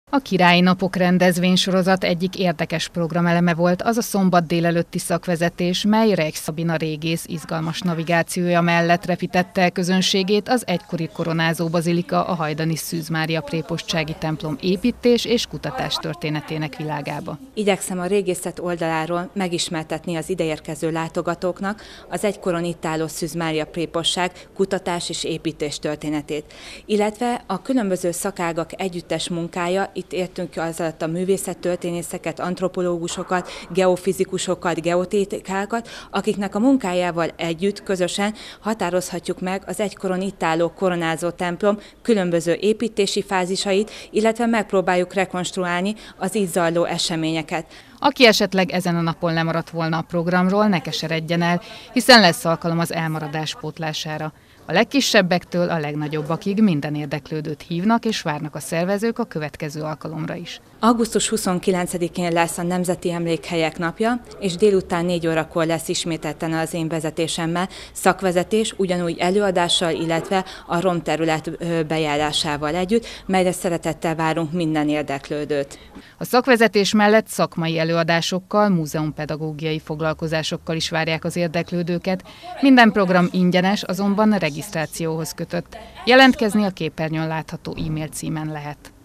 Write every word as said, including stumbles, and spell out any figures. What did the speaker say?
A Királyi Napok rendezvénysorozat egyik érdekes programeleme volt az a szombat délelőtti szakvezetés, mely Reich Szabina régész izgalmas navigációja mellett repítette el közönségét az egykori koronázó bazilika, a hajdani Szűz Mária prépostsági templom építés és kutatás történetének világába. Igyekszem a régészet oldaláról megismertetni az ideérkező látogatóknak az egykoron itt álló Szűz Mária prépostság kutatás és építés történetét, illetve a különböző szakágak együttes munkája. Itt értünk az alatt a művészettörténészeket, antropológusokat, geofizikusokat, geotétikákat, akiknek a munkájával együtt közösen határozhatjuk meg az egykoron itt álló koronázó templom különböző építési fázisait, illetve megpróbáljuk rekonstruálni az itt zajló eseményeket. Aki esetleg ezen a napon lemaradt volna a programról, ne keseredjen el, hiszen lesz alkalom az elmaradás pótlására. A legkisebbektől a legnagyobbakig minden érdeklődőt hívnak és várnak a szervezők a következő alkalomra is. augusztus huszonkilencedikén lesz a Nemzeti Emlékhelyek napja, és délután négy órakor lesz ismételten az én vezetésemmel szakvezetés, ugyanúgy előadással, illetve a romterület bejárásával együtt, melyre szeretettel várunk minden érdeklődőt. A szakvezetés mellett szakmai előadásokkal, múzeumpedagógiai foglalkozásokkal is várják az érdeklődőket. Minden program ingyenes, azonban regisztrációhoz kötött. Jelentkezni a képernyőn látható e-mail címen lehet.